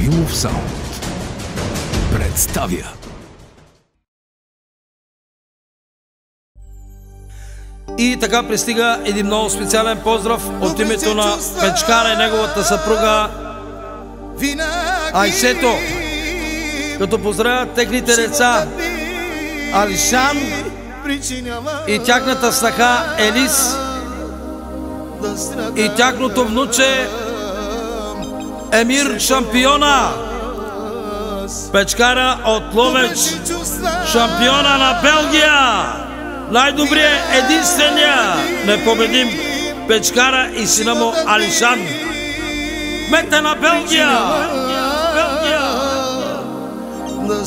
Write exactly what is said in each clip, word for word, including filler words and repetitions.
Димов Саунд представя И така пристига един много специален поздрав от името на Печкара и неговата съпруга Айсето, като поздравят техните деца Алишан и тяхната снаха Елис и тяхното внуче Емир Шампиона. Печкара от Ловеч, шампиона на Белгия, най-добрият, единствения, непобедим Печкара и сина му Алишан. Мета на Белгия! Белгия! Да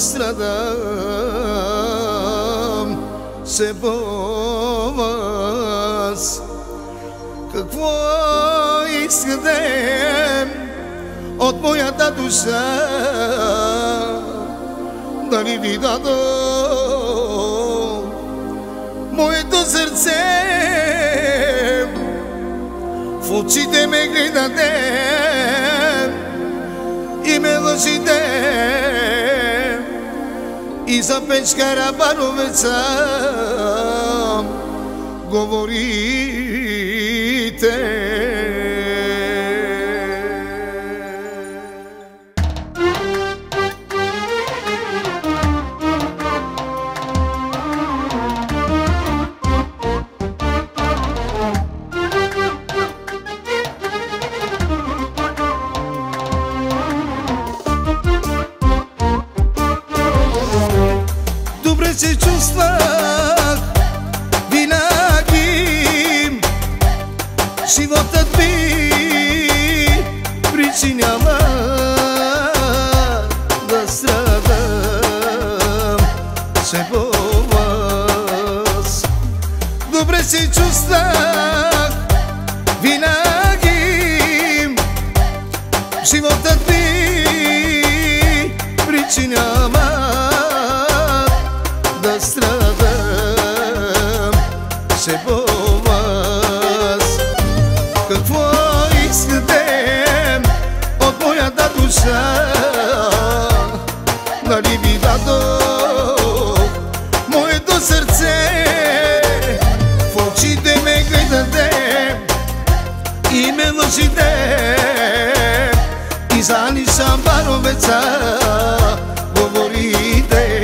страдам се бовас. Какво искате от моята душа? Да ви ви дадам моето сърце, в очите ме гледате и ме лъжите, и за Печкара Баровеца говорите. Добре се чувствах винаги, животът ми причинява да страдам се по вас. Добре се чувствах винаги, животът ми причинява да страдам се по вас. Какво искате от моята душа? Нали ви дадох моето сърце, в очите ме гледате и ме лъжите, и за Алишан Баровеца говорите.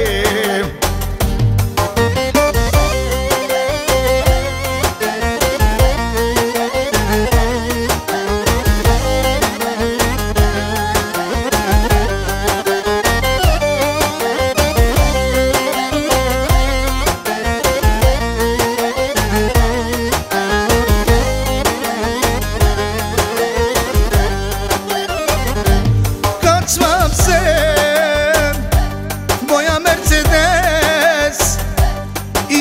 Качвам се в моя Мерцедес и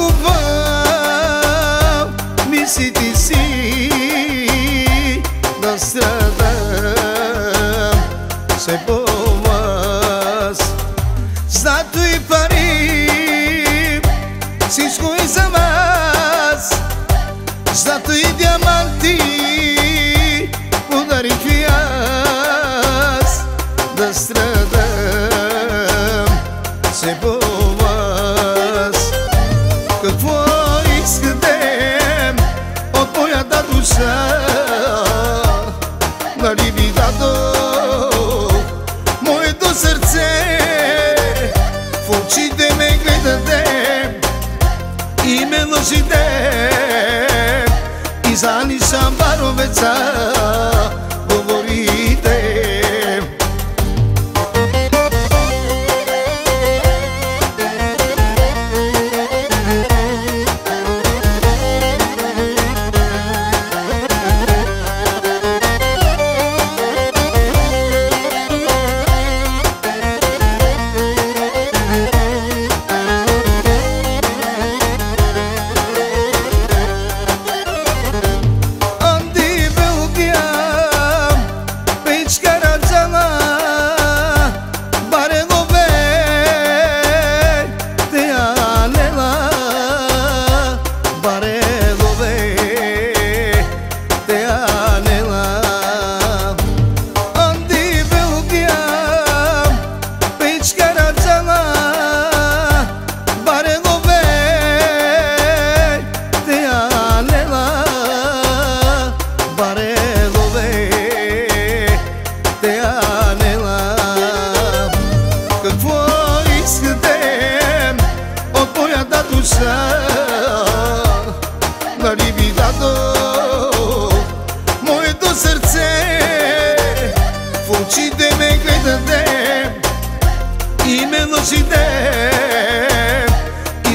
загубвам мислите си, да страдам се по вас. Злато и пари, всичко и за вас. Злато и диаманти подарих ви аз, да страдам се по вас. Какво искате от моята душа?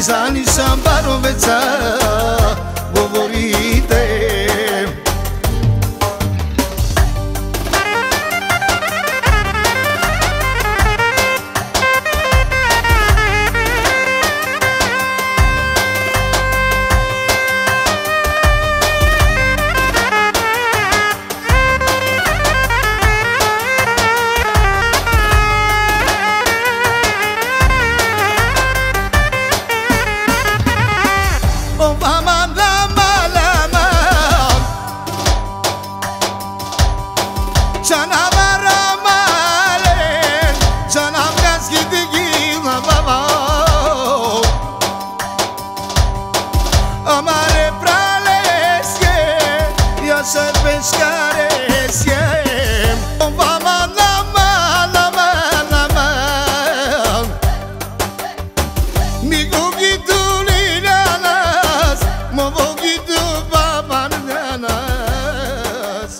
Zani Sambaroveca govorite. Amare praleske, ja se pescare siem. Vama nama, nama, nama. Mi gugitu linanas, mo gugitu babananas.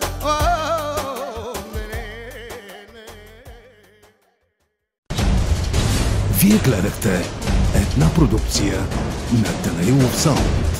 Fiecare Една продукция на Данаилов Саунд.